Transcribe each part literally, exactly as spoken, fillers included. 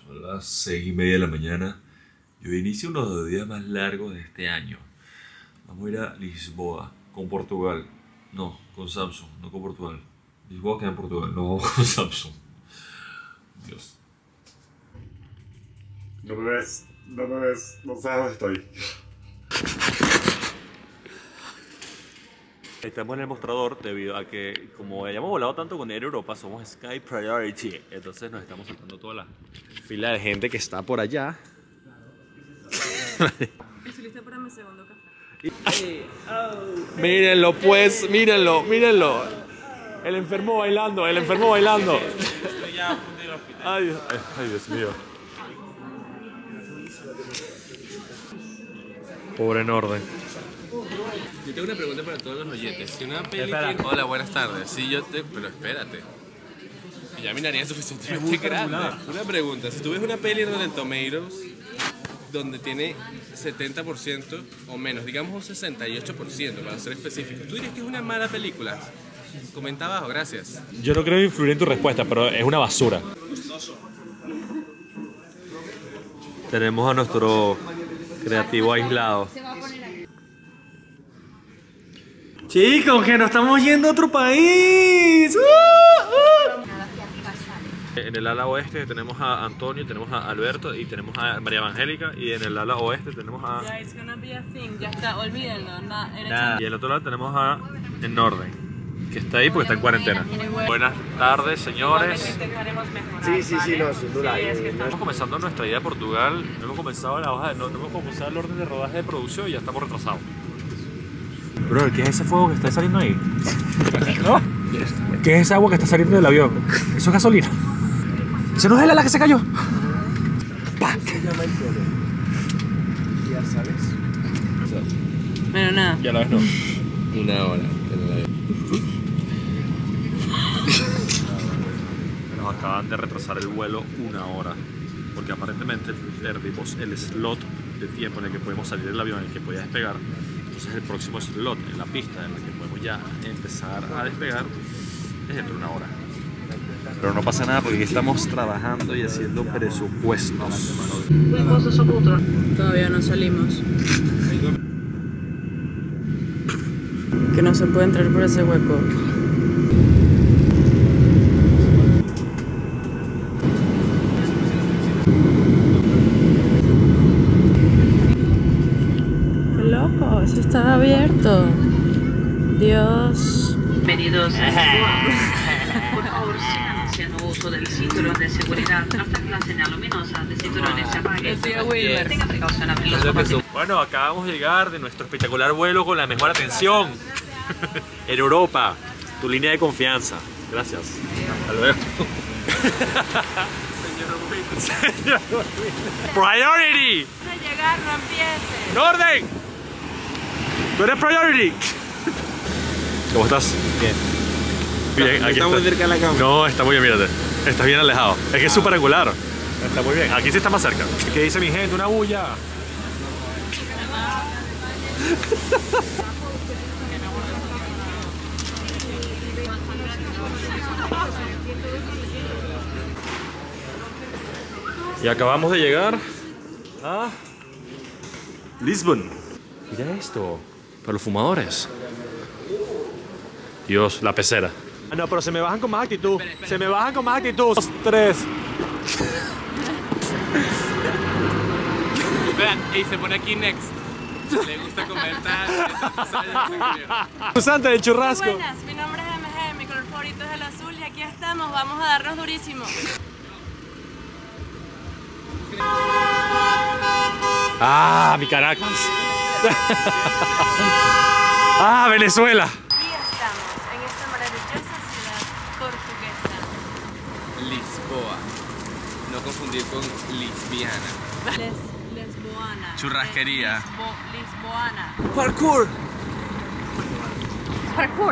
Son las seis y media de la mañana y hoy inicia uno de los días más largos de este año. Vamos a ir a Lisboa con Portugal. No, con Samsung, no con Portugal. Lisboa queda en Portugal, no con Samsung. Dios. No me ves, no me ves, no sabes dónde estoy. Estamos en el mostrador debido a que, como hayamos volado tanto con Air Europa, somos Sky Priority. Entonces nos estamos saltando toda la fila de gente que está por allá. Estoy lista para mi segundo café. Mírenlo pues, mírenlo, mírenlo. El enfermo bailando, el enfermo bailando. Estoy ya a punto de ir al hospital. Ay, Dios, ay, Dios mío. Pobre Norden. Yo tengo una pregunta para todos los oyentes. Si una peli tiene... Hola, buenas tardes. Sí, yo te... Pero espérate. Ya mi nariz es suficientemente grande. Una pregunta. Si tú ves una peli en Rotten Tomatoes donde tiene setenta por ciento o menos, digamos un sesenta y ocho por ciento para ser específico, ¿tú dirías que es una mala película? Comenta abajo, gracias. Yo no creo influir en tu respuesta, pero es una basura. Tenemos a nuestro creativo aislado. Chicos, que nos estamos yendo a otro país. ¡Uh, uh! En el ala oeste tenemos a Antonio, tenemos a Alberto y tenemos a María Evangélica. Y en el ala oeste tenemos a... Ya, it's gonna be a thing. Ya está, olvídenlo. Na, Nada. Y en el otro lado tenemos a el Norden, que está ahí porque está en cuarentena. Buenas tardes, señores. Sí, sí, sí, no, sin duda. Estamos comenzando nuestra idea de Portugal. No hemos comenzado la hoja de, no, no hemos comenzado el orden de rodaje de producción y ya estamos retrasados. Bro, ¿qué es ese fuego que está saliendo ahí? ¿No? ¿Qué es esa agua que está saliendo del avión? Eso es gasolina. ¿Se nos es la ala que se cayó? ¡Pah! Ya sabes. Bueno, nada. Ya la ves, no. Una hora. Nos acaban de retrasar el vuelo una hora. Porque aparentemente perdimos el slot de tiempo en el que podemos salir del avión, en el que podía despegar. Entonces el próximo slot en la pista en la que podemos ya empezar a despegar es dentro de una hora. Pero no pasa nada porque aquí estamos trabajando y haciendo presupuestos. Todavía no salimos. Que no se puede entrar por ese hueco. ¡Qué loco! Eso estaba abierto. Dios. Bienvenidos a Por favor, sigan haciendo uso del cinturón de seguridad. Hasta que la señal luminosa de cinturones se apague. Decía Wilmer. Tenga precaución al abrir los compartimentos. Bueno, acabamos de llegar de nuestro espectacular vuelo con la mejor atención en Europa. Tu línea de confianza. Gracias. Hasta luego. Señor Priority. De llegar, no empiece. Norden. Tú eres Priority. ¿Cómo estás? Bien. Bien, aquí Estamos está. cerca de la cámara. No, está muy bien, mírate. Estás bien alejado. Es que es súper angular. Está muy bien. Aquí sí está más cerca. ¿Qué dice mi gente? Una bulla. Y acabamos de llegar a Lisbon. Mira esto. Para los fumadores. Dios, la pecera. Ah, no, pero se me bajan con más actitud. Se me bajan con más actitud. Dos, tres. Vean, y se pone aquí next. Le gusta comentar. Usante del churrasco. Buenas, mi nombre es M G, mi color favorito es el azul y aquí estamos, vamos a darnos durísimo. Ah, mi Caracas. Ah, Venezuela. Y estamos en esta maravillosa ciudad portuguesa. Lisboa. No confundir con lesbiana. Les, lesboana. Churrasquería. Lisbo, lisboana. Parkour. Parkour.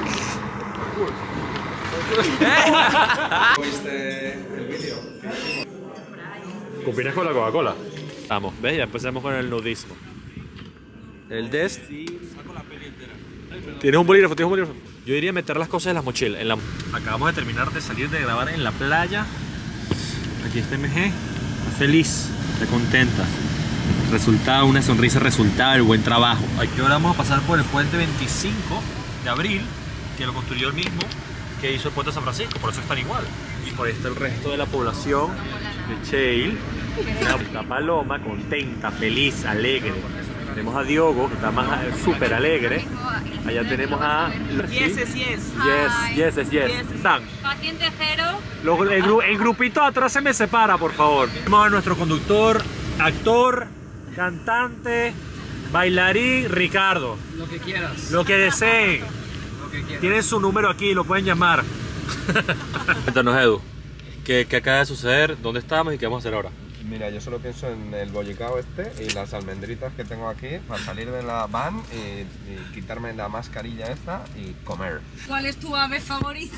¿Viste el vídeo? ¿Combinas con la Coca-Cola? Vamos, ¿ves? Ya empezamos con el nudismo. El Dest. Saco la peli entera. ¿Tienes un bolígrafo? ¿Tienes un bolígrafo? Yo iría meter las cosas en las mochilas. En la... Acabamos de terminar de salir de grabar en la playa. Aquí está M G. feliz, está contenta. Resultado, una sonrisa resultado del buen trabajo. Aquí ahora vamos a pasar por el puente veinticinco de abril, que lo construyó el mismo que hizo el puente de San Francisco, por eso están igual. Y por ahí está el resto de la población de Cheil. Una paloma contenta, feliz, alegre. Tenemos a Diogo, que está más súper alegre. Allá tenemos a... Yes, yes, yes. Yes, yes, yes, yes. Están. Joaquín Tejero. Lo- el, gru- el grupito atrás se me separa, por favor. Tenemos a nuestro conductor, actor, cantante, bailarín, Ricardo. Lo que quieras. Lo que deseen. Lo que quieras. Tienen su número aquí, lo pueden llamar. Cuéntanos, Edu, ¿qué, ¿qué acaba de suceder? ¿Dónde estamos y qué vamos a hacer ahora? Mira, yo solo pienso en el bollicao este y las almendritas que tengo aquí para salir de la van y, y quitarme la mascarilla esta y comer. ¿Cuál es tu ave favorita?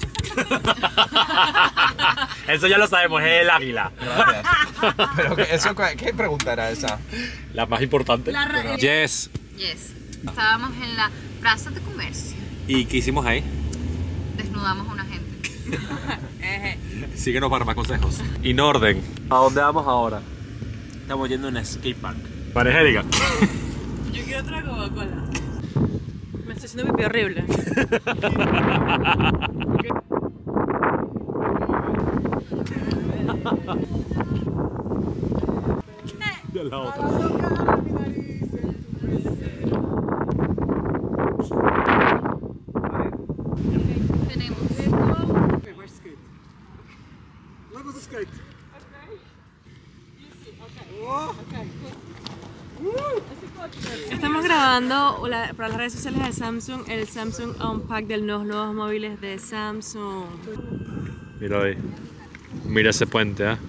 Eso ya lo sabemos, es el águila. Gracias. Pero que eso, ¿qué pregunta era esa? La más importante. La ra- Yes. Yes. Estábamos en la plaza de comercio. ¿Y qué hicimos ahí? Desnudamos a una gente. Síguenos para más consejos. Inorden. ¿A dónde vamos ahora? Estamos yendo a un skate park. Para Erika. Yo quiero otra Coca-Cola. Me estoy haciendo pipí horrible. De la otra. Tenemos. Estamos grabando la- para las redes sociales de Samsung el Samsung Unpack de los nuevos móviles de Samsung. Mira ahí. Mira ese puente, ¿eh?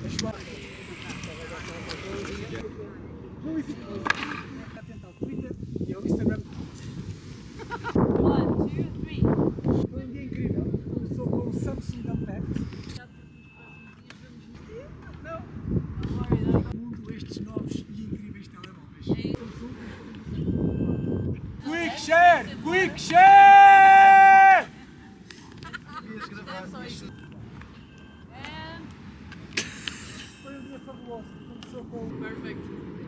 One, two, three. Foi um dia incrível. Começou com o Samsung Unpacked. Não. Mundo estes novos e incríveis telemóveis. Quick share! Quick share! Foi um dia fabuloso. Começou com... Perfect.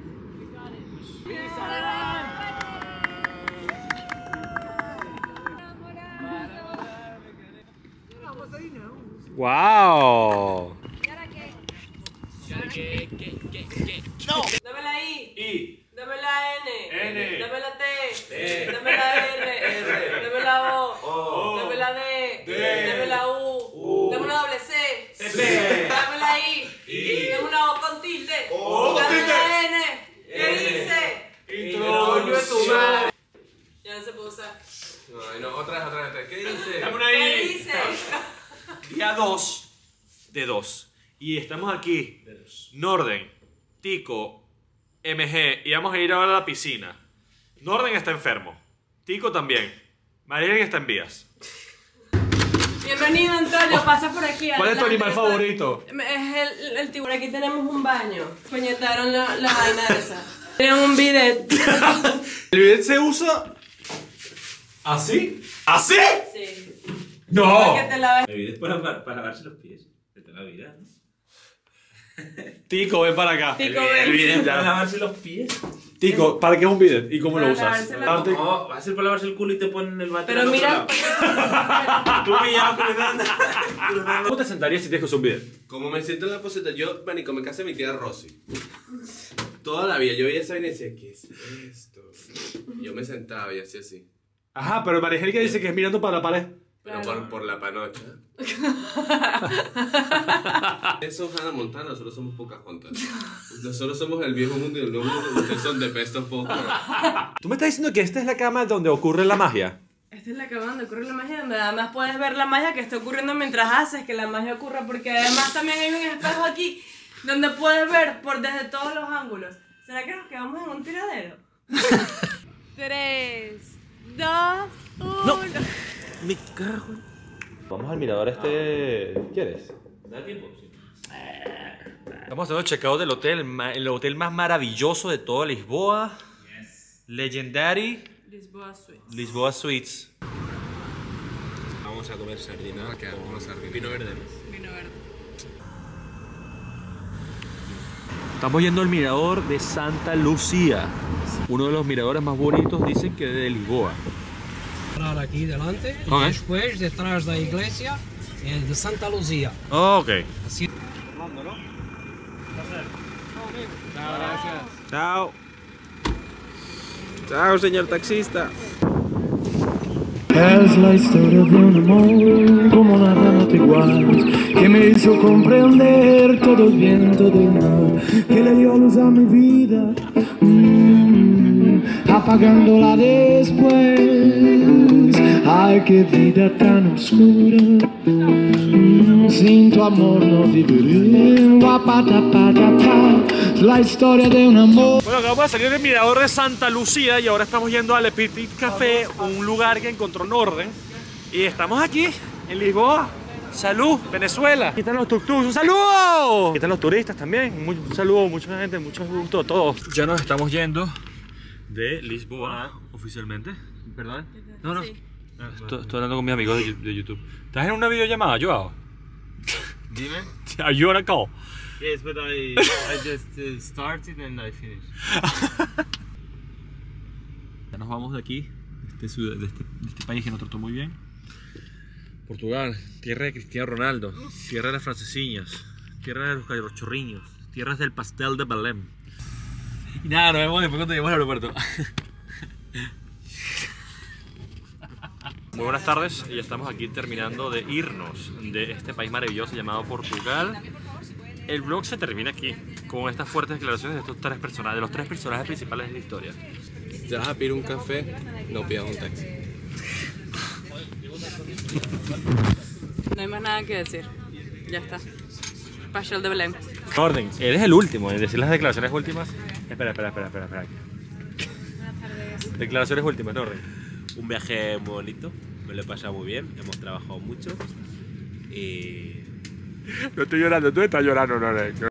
Não, mas aí não. ¡Wow! Dame la I. I. Dame la N. N. Dame la T. Dame la R. Dame la O. Dame la D. Dame la U. Dame una doble C. Dame la I. Dame una O con tilde. Dame la N. ¿Qué dice? Introducción. Ya no se puede usar. No, no, otra vez, otra vez. ¿Qué dice? Dame una ¿Qué I. dice? Día dos de dos. Y estamos aquí. Norden, Tico, M G. Y vamos a ir ahora a la piscina. Norden está enfermo. Tico también. Mariel está en vías. Bienvenido, Antonio. Pasa por aquí. ¿Cuál es tu adelante. animal favorito? Es el, el tiburón. Aquí tenemos un baño. Coñetaron la, la vaina esa. Tienen un bidet. ¿El bidet se usa así? ¿Así? Sí. ¡No! Para que te laves. El video es para, para lavarse los pies. De toda la vida, ¿no? Tico, ven para acá. Tico, El ven. video es para lavarse los pies. Tico, ¿para qué es un bidet? ¿Y cómo Para lo usas? lavarse la- Aparte- No, va a ser para lavarse el culo y te ponen el váter. Pero al otro mira. lado. Tú pillado cruzando. ¿Cómo te sentarías si tienes que usar un bidet? Como me siento en la poseta, yo, manico, me casé mi tía Rosy. Toda la vida yo veía esa vaina y decía, ¿qué es esto? Yo me sentaba y hacía así. Ajá, pero María Angélica dice que es mirando para la pared. Pero por, por la panocha. Eso es Hannah Montana, nosotros somos Pocahontas. Nosotros somos el viejo mundo y el nuevo mundo. Ustedes son de Best of Both Worlds. ¿Tú me estás diciendo que esta es la cama donde ocurre la magia? Esta es la cama donde ocurre la magia, donde además puedes ver la magia que está ocurriendo mientras haces que la magia ocurra, porque además también hay un espejo aquí donde puedes ver por desde todos los ángulos. ¿Será que nos quedamos en un tiradero? Tres, dos, uno. Mi cago. Vamos al mirador este. ¿Quieres? ¿Da tiempo? Sí. Estamos haciendo el checkout del hotel, el ma- el hotel más maravilloso de toda Lisboa. Yes. Legendary Lisboa Suites. Lisboa Suites. Vamos a comer sardina, que algunos sardinas. Vino verde. Vino verde. Estamos yendo al mirador de Santa Lucía. Uno de los miradores más bonitos, dicen que de Lisboa. Aquí delante, y Okay. después detrás de la iglesia eh, de Santa Lucía. Oh, ok. Así. Chao. Chao, señor taxista. Es la historia de un amor como nada no te iguales, que me hizo comprender todo el viento del mar, que le dio luz a mi vida, mm, apagándola después. Ay, qué vida tan oscura, mm, sin tu amor no viviré. Guapatapatapá, es la historia de un amor. Bueno, acabamos de salir del mirador de Santa Lucía y ahora estamos yendo al Le Petit Café, un lugar que encontró Norden. Y estamos aquí, en Lisboa. ¡Salud, Venezuela! Aquí están los tuk-tuks, ¡un saludo! Aquí están los turistas también, un saludo, mucha gente, mucho gusto a todos. Ya nos estamos yendo de Lisboa, oficialmente. ¿Perdón? No, no. Estoy, estoy hablando con mis amigos de, de YouTube. ¿Estás en una videollamada, Joao? Dime. Are you on a call? Yes, but I I just uh, started and I finished. Ya nos vamos de aquí, de este, de, este, de este país que nos trató muy bien. Portugal, tierra de Cristiano Ronaldo, tierra de las francesiñas, tierra de los cachorriños, tierras del pastel de Belém. Y nada, nos vemos después cuando lleguemos al aeropuerto. Muy buenas tardes, y ya estamos aquí terminando de irnos de este país maravilloso llamado Portugal. El vlog se termina aquí, con estas fuertes declaraciones de estos tres personajes, de los tres personajes principales de la historia. Si te vas a pedir un café, no pidas un taxi. No hay más nada que decir. Ya está. Pastel de Belém. Orden, eres el último en decir las declaraciones últimas. Espera, espera, espera, espera, espera. Declaraciones últimas, Orden. Un viaje muy bonito, me lo he pasado muy bien, hemos trabajado mucho y... No estoy llorando, tú estás llorando, no,